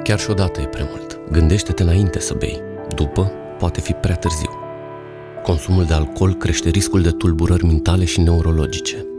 Chiar și odată e prea mult. Gândește-te înainte să bei. După, poate fi prea târziu. Consumul de alcool crește riscul de tulburări mentale și neurologice.